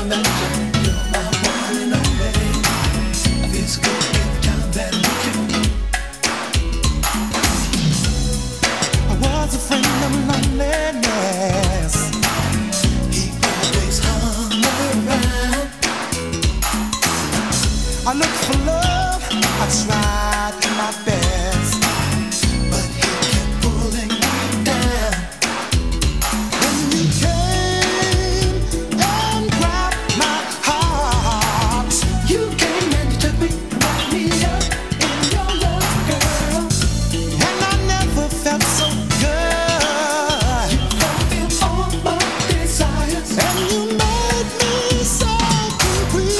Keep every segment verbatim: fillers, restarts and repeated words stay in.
I looked for love, I tried my best, but he kept pulling me down. When you came and grabbed my heart, you came and you took me, wrapped me up in your love, girl. And I never felt so good. You fulfilled all my desires, and you made me so complete.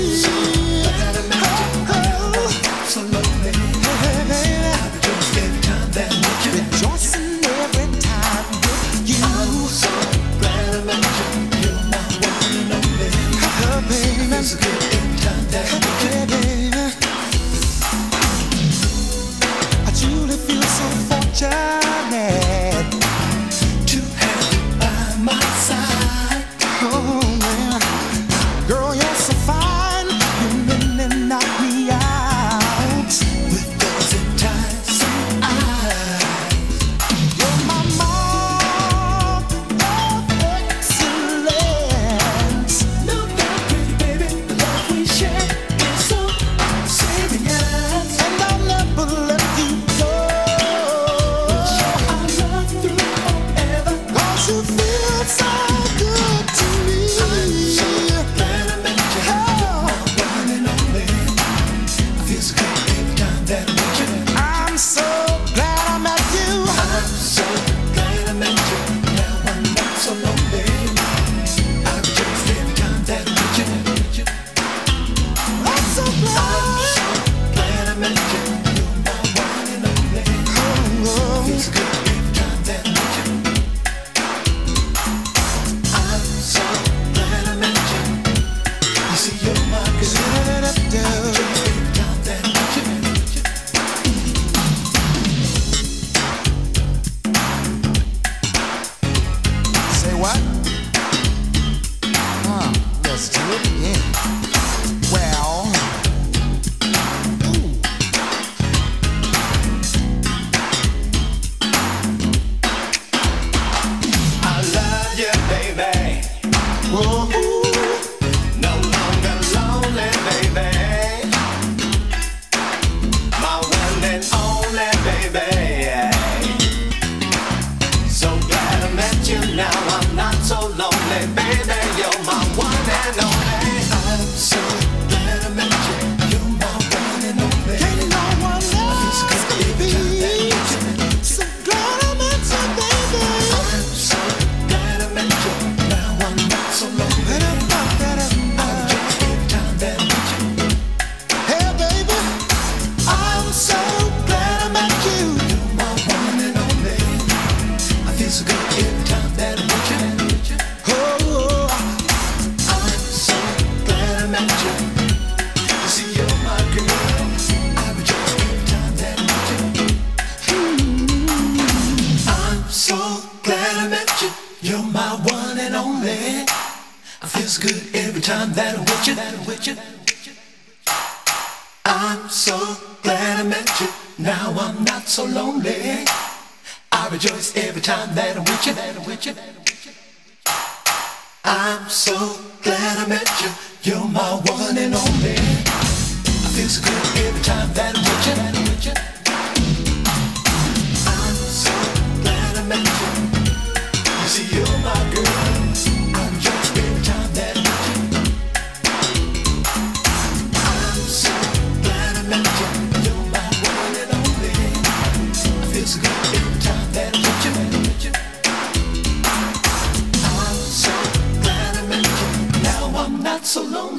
So lonely, hey, baby. I rejoice every time that I'm with you. Rejoicing every time with you. I'm so glad I met you. You're my one and only. Oh, baby. It feels good every time that I'm with you. Hey, baby. I truly feel so fortunate to have you by my side. Oh, man. Girl, you're so fine. You really knock me out. You're my one and only. I feels good every time that I'm with you. With you. I'm so glad I met you. Now I'm not so lonely. I rejoice every time that I'm with you. With you. I'm so glad I met you. You're my one and only. I feels good every time that I'm with you. With you. I'm so glad I met you. You see, you're my girl. I'm just every time that I'm with you. I'm so glad I met you. You're my one and only. I feel so good every time that I'm with you. I'm so glad I met you. Now I'm not so lonely.